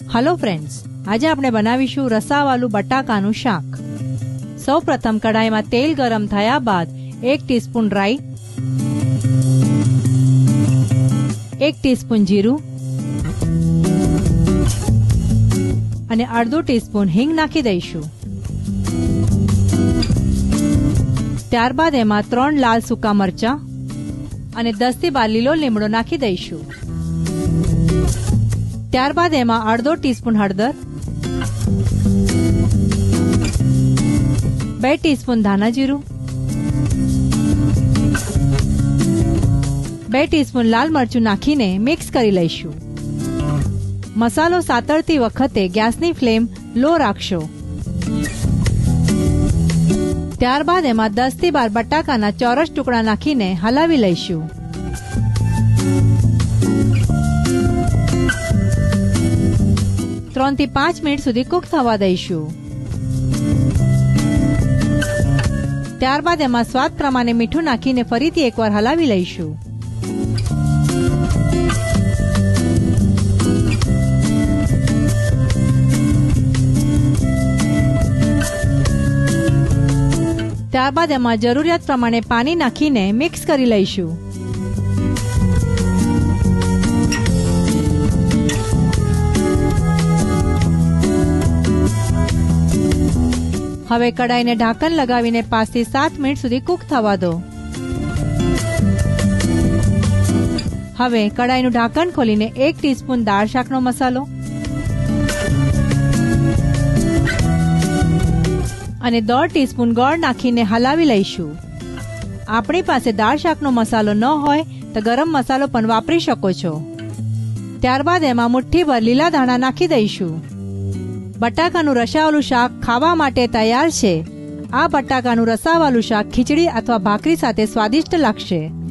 Hello friends, आज આપણે બનાવીશું રસાવાળું બટાકાનું શાક। સૌપ્રથમ કઢાઈમાં તેલ ગરમ થયા બાદ 1 ટીસ્પૂન રાઈ, 1 ટીસ્પૂન જીરું અને અડધો ટીસ્પૂન હિંગ નાખી દઈશું। ત્યારબાદ એમાં 3 લાલ સૂકા મરચાં અને 10 થી 12 લીલો લીમડો નાખી દઈશું। ત્યારબાદ એમાં અડધો ટીસ્પૂન હળદર, 2 ટીસ્પૂન ધાણા જીરું, 2 ટીસ્પૂન લાલ મરચું નાખીને મિક્સ કરી લઈશું। મસાલો સાતળતી વખતે ગેસની ફ્લેમ લો રાખશો। ત્યારબાદ એમાં 10 થી 12 બટાકાના ચોરસ ટુકડા નાખીને હલાવી લઈશું। ત્રણ થી 5 મિનિટ સુધી કુક થવા દઈશું। ત્યારબાદ એમાં સ્વાદ પ્રમાણે મીઠું નાખીને ફરીથી એકવાર હલાવી લઈશું। ત્યારબાદ એમાં જરૂરિયાત પ્રમાણે પાણી નાખીને મિક્સ કરી લઈશું। હવે કડાઈને ઢાંકણ લગાવીને 5 થી 7 મિનિટ સુધી કુક થવા દો। હવે કડાઈનું ઢાંકણ ખોલીને 1 ટીસ્પૂન દાળ શાકનો મસાલો અને 1/2 ટીસ્પૂન ગોળ નાખીને હલાવી લઈશું। આપણી પાસે દાળ શાકનો મસાલો ન હોય તો ગરમ મસાલો પણ વાપરી શકો છો। ત્યારબાદ એમાં મુઠ્ઠીભર લીલા ધાણા નાખી દઈશું। બટાકાનું રસાવાળું શાક ખાવા માટે તૈયાર છે। આ બટાકાનું રસાવાળું શાક ખીચડી અથવા ભાખરી સાથે સ્વાદિષ્ટ લાગશે।